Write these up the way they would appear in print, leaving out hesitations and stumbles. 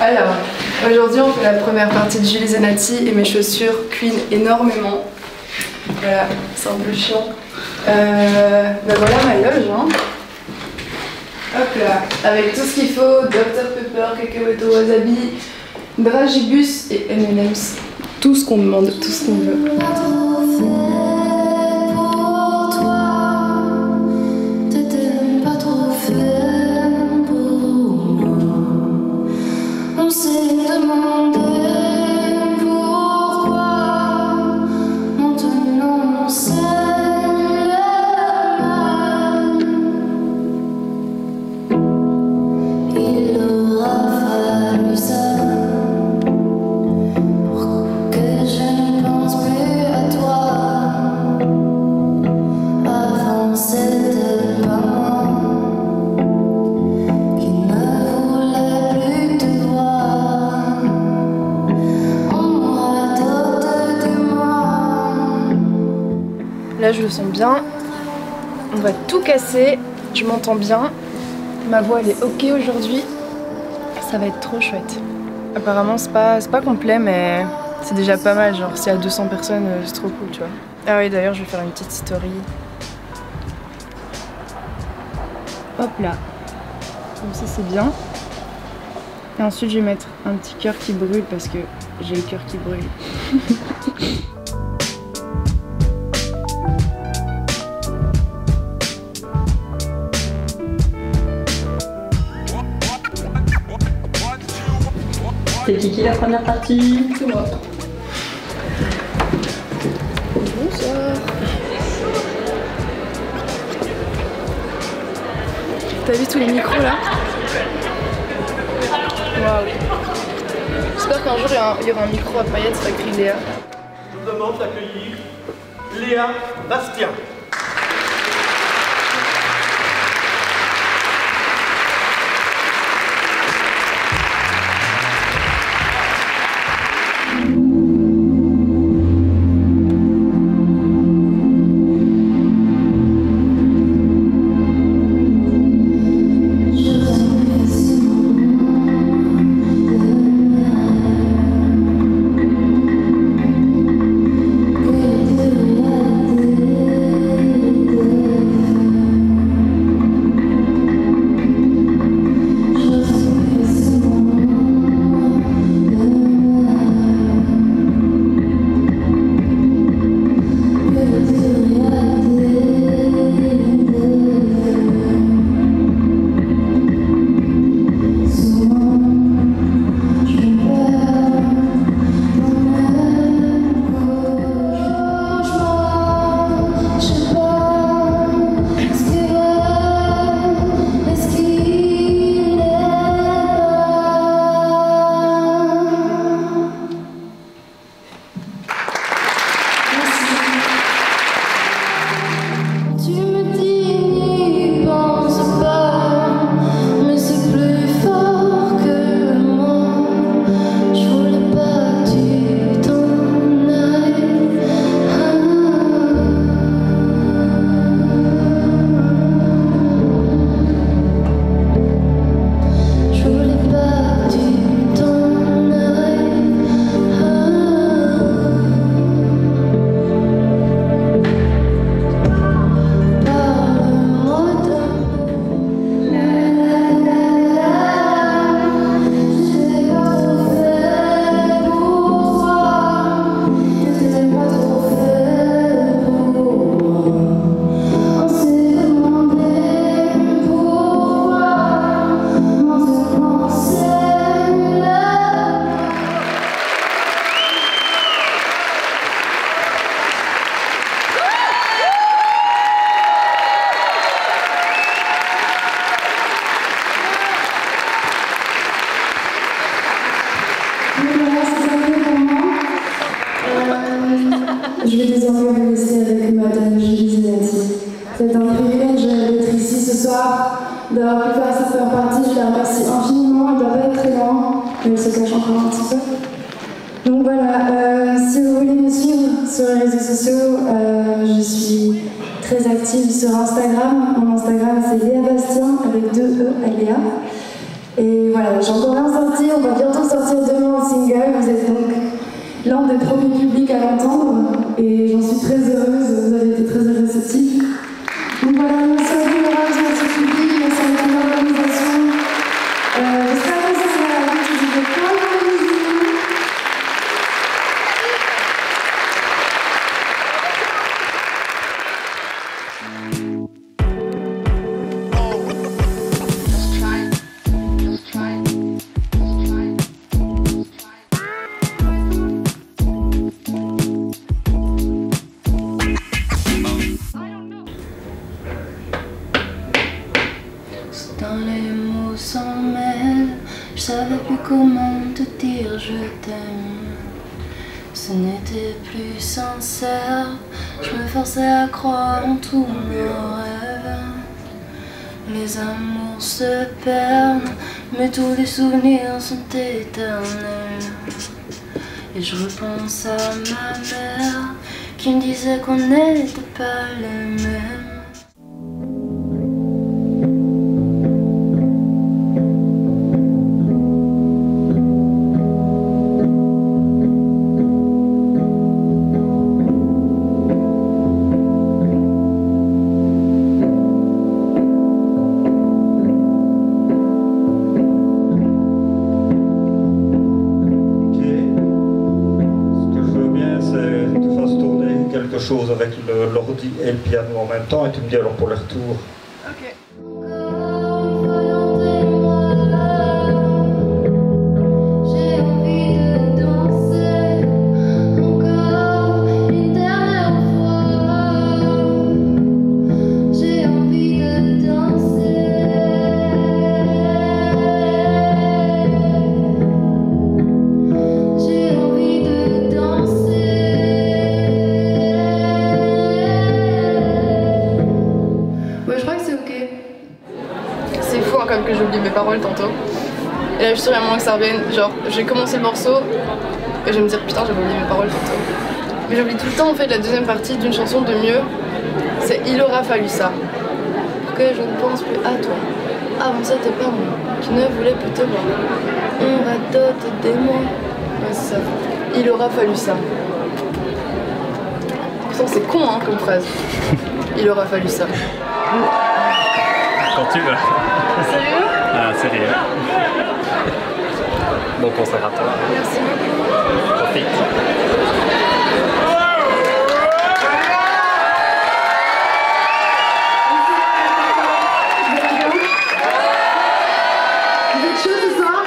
Alors, aujourd'hui on fait la première partie de Julie Zenati et mes chaussures cuinent énormément. Voilà, c'est un peu chiant. Ben voilà ma loge, hein. Hop là, avec tout ce qu'il faut, Dr Pepper, cacahuètes au wasabi, dragibus et M&M's. Tout ce qu'on demande, tout ce qu'on veut. Là je le sens bien, on va tout casser, je m'entends bien, ma voix elle est ok aujourd'hui, ça va être trop chouette. Apparemment c'est pas complet mais c'est déjà pas mal, genre s'il y a 200 personnes c'est trop cool tu vois. Ah oui d'ailleurs je vais faire une petite story. Hop là, comme ça c'est bien. Et ensuite je vais mettre un petit cœur qui brûle parce que j'ai le cœur qui brûle. C'est Kiki la première partie. C'est moi. Bonsoir. T'as vu tous les micros là? Waouh. J'espère qu'un jour il y aura un micro à paillettes, ça écrit Léa. Je vous demande d'accueillir Léa Bastien. Je vais désormais vous laisser avec Madame Julie Zenati. C'est un privilège d'être ici ce soir, d'avoir pu faire cette première partie. Je la remercie infiniment. Elle ne doit pas être très loin, mais elle se cache encore un petit peu. Donc voilà, si vous voulez me suivre sur les réseaux sociaux, je suis très active sur Instagram. Mon Instagram c'est Léa Bastien avec 2 E à Léa. Et voilà, j'ai encore rien sorti, on va bientôt Quand les mots s'en mêlent, je savais plus comment te dire je t'aime. Ce n'était plus sincère, je me forçais à croire en tous nos rêves. Les amours se perdent, mais tous les souvenirs sont éternels. Et je repense à ma mère qui me disait qu'on n'était pas les mêmes. Chose avec l'ordi et le piano en même temps et tu me dis alors pour le retour. Ok. Comme que j'oublie mes paroles tantôt. Et là je suis sûre que ça revienne. Genre j'ai commencé le morceau et je vais me dire putain j'avais oublié mes paroles tantôt. Mais j'oublie tout le temps en fait la deuxième partie d'une chanson de Mieux. C'est Il aura fallu ça. Pour que je ne pense plus à toi. Avant ça t'es pas moi qui ne voulais plus te voir. On va doter des mots. Ouais c'est ça. Il aura fallu ça. Pourtant c'est con hein comme phrase. Il aura fallu ça. Quand tu veux. Sérieux? Ah, sérieux. Bon concert à toi. Merci. Profite. Vous êtes chaud ce soir?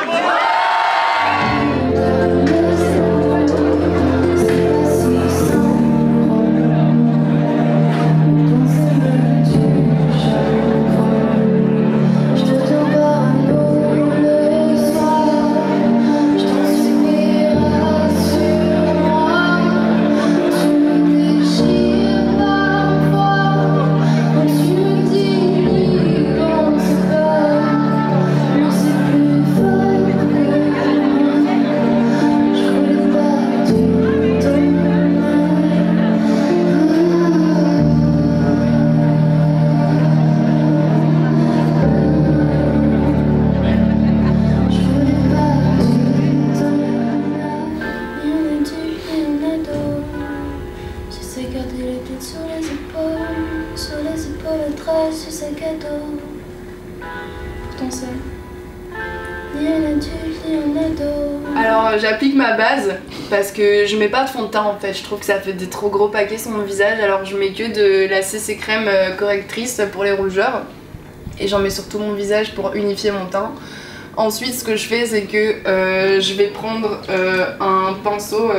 Sur ses cadeaux. Pourtant c'est ni un adulte ni un ado. Alors j'applique ma base parce que je mets pas de fond de teint en fait. Je trouve que ça fait des trop gros paquets sur mon visage. Alors je mets que de la CC crème correctrice pour les rougeurs. Et j'en mets sur tout mon visage pour unifier mon teint. Ensuite ce que je fais c'est que je vais prendre un pinceau...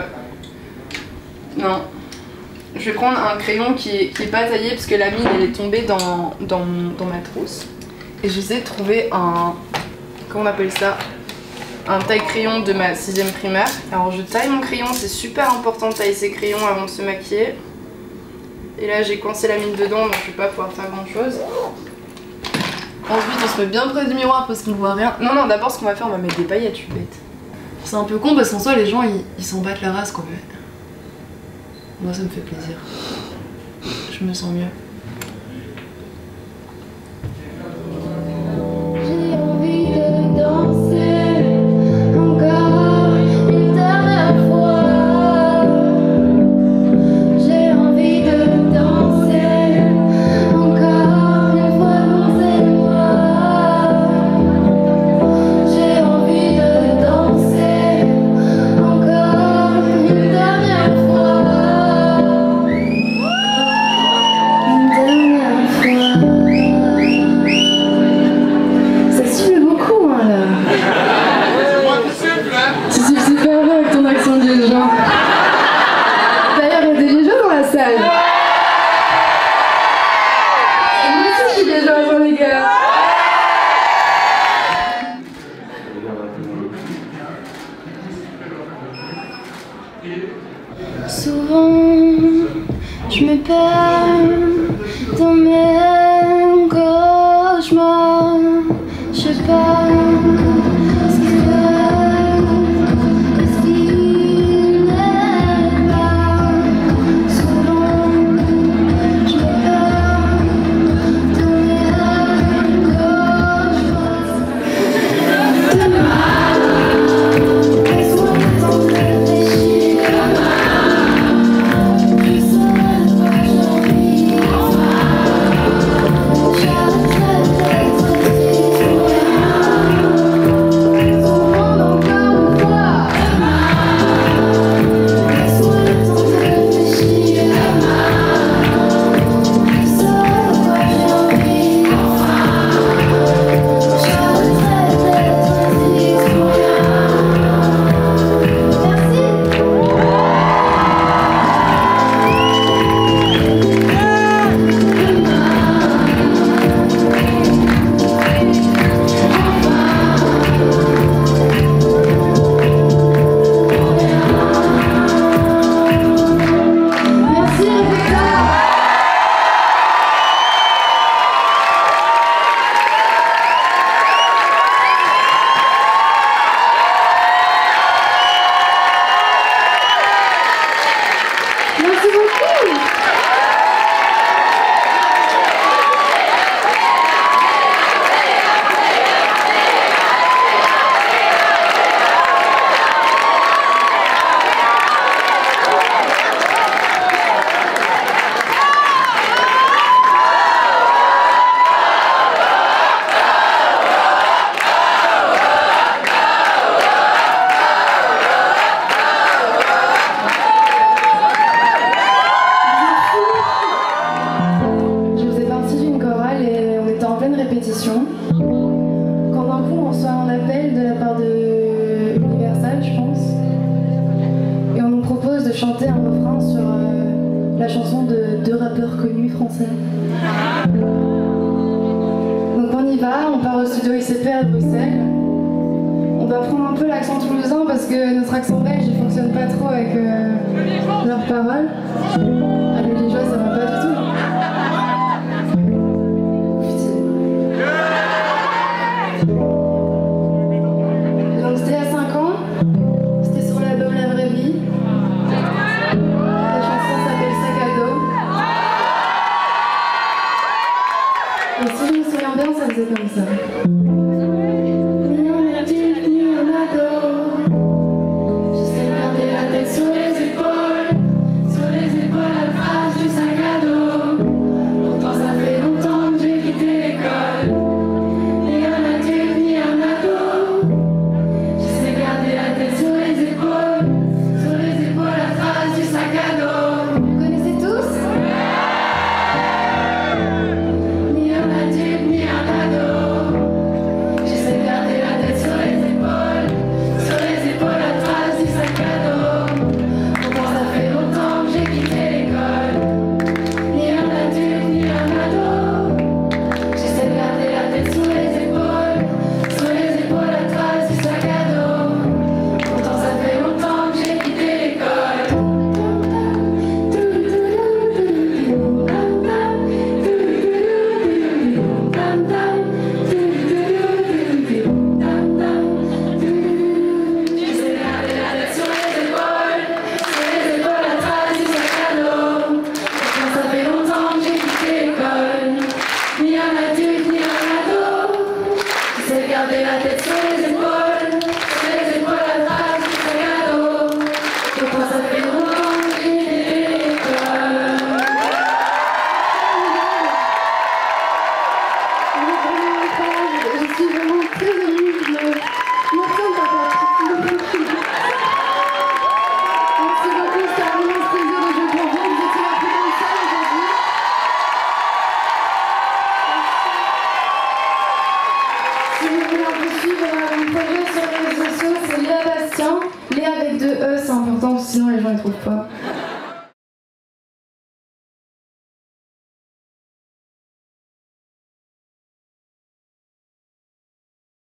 Non. Je vais prendre un crayon qui est pas taillé parce que la mine elle est tombée dans ma trousse. Et j'essaie de trouver un... Comment on appelle ça? Un taille-crayon de ma 6ème primaire. Alors je taille mon crayon, c'est super important de tailler ses crayons avant de se maquiller. Et là j'ai coincé la mine dedans donc je vais pas pouvoir faire grand chose. Ensuite on se met bien près du miroir parce qu'on voit rien. Non non, d'abord ce qu'on va faire, on va mettre des paillettes, je suis bête. C'est un peu con parce qu'en soi les gens ils s'en battent la race quoi. Moi ça me fait plaisir. Je me sens mieux. J'ai envie de danser encore une dernière fois. J'ai envie de danser encore une fois dans ses bras. J'ai envie de danser encore une dernière fois. perds dans mes cauchemars. Je sais pas ce qu'il est, ce qu'il n'est pas. Souvent, je me perds dans mes cauchemars. Laisse-moi le temps de réfléchir. Je sais pas, j'ai envie. J'arrêterai d'être triste pour rien. Souvent encore une fois. Laisse-moi le temps de réfléchir. Je sais pas, j'ai envie. J'arrêterai d'être triste pour rien. Merci. Merci Rebecca. Merci beaucoup. Je faisais partie d'une chorale et on était en pleine répétition. Quand d'un coup on reçoit un appel de la part de Universal, je pense. Et on nous propose de chanter un refrain sur la chanson de deux rappeurs connus français. Donc on y va, on part au studio ICP à Bruxelles. On va prendre un peu l'accent toulousain parce que notre accent belge il fonctionne pas trop avec leurs paroles. Ah, les Liégeois ça va pas du tout. Donc c'était il y a 5 ans, c'était sur l'album La Vraie Vie. La chanson s'appelle Sac à dos. Et si je me souviens bien, ça faisait comme ça. Ni un adulte, ni un ado. J'essaie de garder la tête sur les épaules. Sur les épaules, la phrase du sac à dos. Pourtant ça fait longtemps que j'ai quitté l'école. Ni un adulte, ni un ado. J'essaie de garder la tête sur les épaules. Sur les épaules, la phrase du sac à dos. Vous connaissez tous? Ni un adulte, ni un ado. J'essaie de garder la tête sur les épaules. Sur les épaules, la trace du sac à dos. Pourtant ça fait longtemps que j'ai quitté l'école. Ni un adulte, ni un ado. J'essaie de garder la tête sur les épaules. Sur les épaules, la trace du sac à dos. Pourtant ça fait longtemps que j'ai quitté l'école. J'essaie de garder la tête sur les épaules. Sur les épaules, la trace du sac à dos. Pourtant ça fait longtemps que j'ai quitté l'école. Ni un adulte, ni un ado. J'essaie de garder la tête sur les épaules. Sur les épaules, la trace du sac à dos. Pourtant ça fait longtemps que j'ai quitté l'école. Je suis vraiment très émue de merci papa. Merci beaucoup, c'était un immense plaisir de jouer pour vous. Vous étiez la plus grande salle aujourd'hui. Si vous voulez un peu suivre mon projet sur les réseaux sociaux, c'est Léa Bastien. Léa avec 2 E, c'est important, sinon les gens ne trouvent pas.